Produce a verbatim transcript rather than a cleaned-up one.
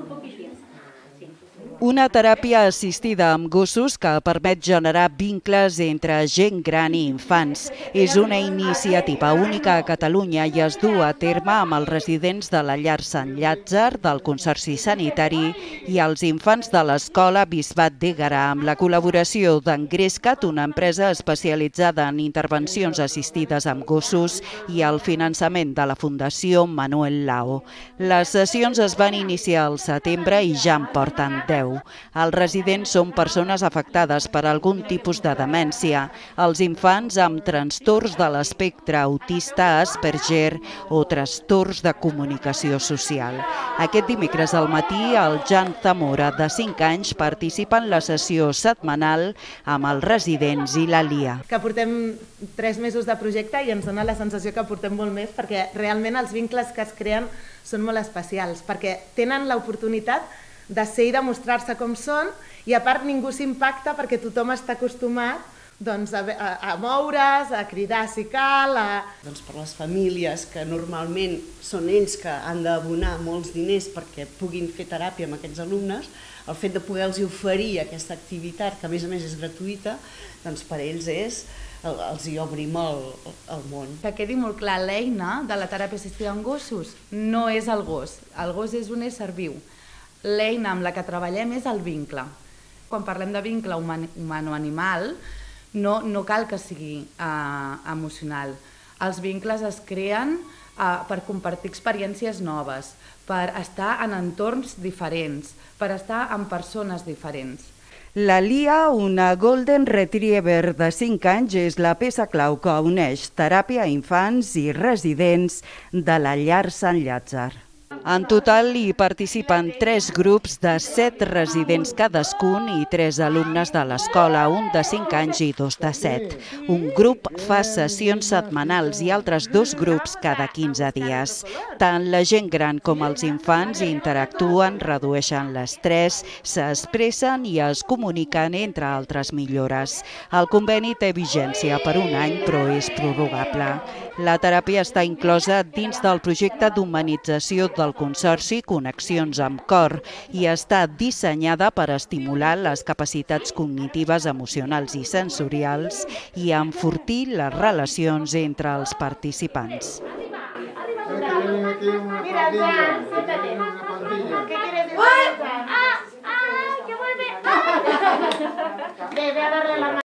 Una teràpia assistida amb gossos que permet generar vincles entre gent gran i infants. És una iniciativa única a Catalunya i es du a terme amb els residents de la llar Sant Llàtzer, del Consorci Sanitari i els infants de l'Escola Bisbat d'Égara, amb la col·laboració d'Engrescat, una empresa especialitzada en intervencions assistides amb gossos, i el finançament de la Fundació Manuel Lao. Les sessions es van iniciar al setembre i ja en porten deu. Els residents són persones afectades per algun tipus de demència, els infants amb trastorns de l'espectre autista, Asperger o trastorns de comunicació social. Aquest dimecres al matí, el Jan Zamora, de cinc anys, participa en la sessió setmanal amb els residents i la Lia. Que portem tres mesos de projecte i ens dona la sensació que portem molt més, perquè realment els vincles que es creen són molt especials, perquè tenen l'oportunitat de ser i de mostrar-se com són, i a part ningú s'impacta perquè tothom està acostumat doncs, a, a, a moure's, a cridar si cal. A... Doncs per les famílies, que normalment són ells que han d'abonar molts diners perquè puguin fer teràpia amb aquests alumnes, el fet de poder-los oferir aquesta activitat, que a més a més és gratuïta, doncs per ells és... els hi obrim el, el món. Que quedi molt clar, l'eina de la teràpia assistida amb gossos no és el gos, el gos és un ésser viu. L'eina amb la que treballem és el vincle. Quan parlem de vincle humano-animal, no, no cal que sigui eh, emocional. Els vincles es creen eh, per compartir experiències noves, per estar en entorns diferents, per estar amb persones diferents. La Lia, una Golden Retriever de cinc anys, és la peça clau que uneix teràpia a infants i residents de la llar Sant Llàtzer. En total hi participen tres grups de set residents cadascun i tres alumnes de l'escola, un de cinc anys i dos de set. Un grup fa sessions setmanals i altres dos grups cada quinze dies. Tant la gent gran com els infants interactuen, redueixen l'estrès, s'expressen i es comuniquen, entre altres millores. El conveni té vigència per un any, però és prorrogable. La teràpia està inclosa dins del projecte d'humanització del Consorci Connexions amb Cor i està dissenyada per estimular les capacitats cognitives, emocionals i sensorials i enfortir les relacions entre els participants. Mira, Jan, siéntate. ¿Qué quieres decir? ¡Ah! ¡Ah! ¡Que vuelve! Ve, ve a darle la mano.